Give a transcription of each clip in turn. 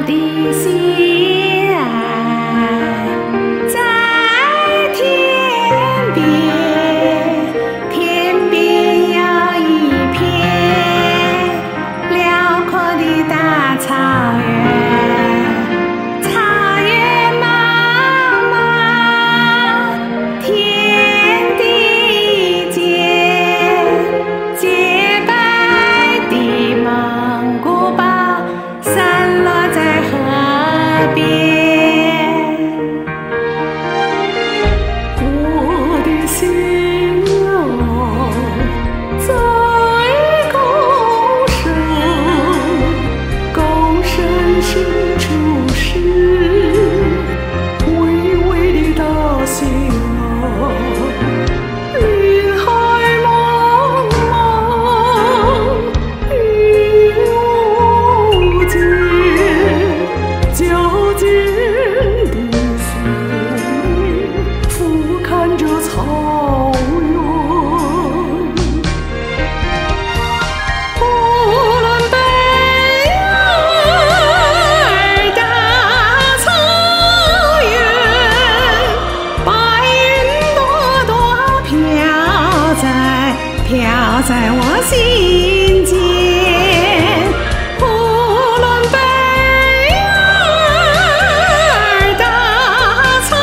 的心爱在天边，天边有一片辽阔的大草原，草原茫茫，天地间，洁白的蒙古包散落在河边。我的心哦，在高山，高山深处是巍巍的大兴啊，林海茫茫，云无尽，矫健的森林俯瞰着草原。呼伦贝尔大草原，白云朵朵飘在我心间。呼伦贝尔大草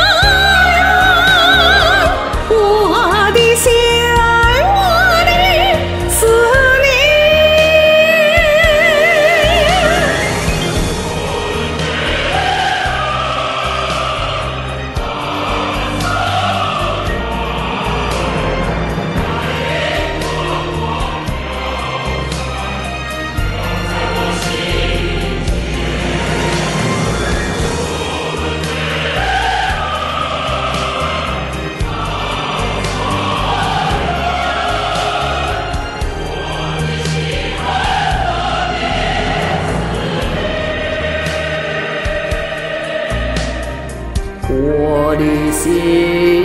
原，我的心爱，我的思念。我的心